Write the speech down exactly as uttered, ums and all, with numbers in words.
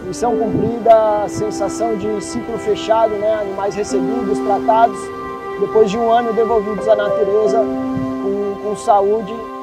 Missão cumprida, a sensação de ciclo fechado, né? Animais recebidos, tratados, depois de um ano devolvidos à natureza com, com saúde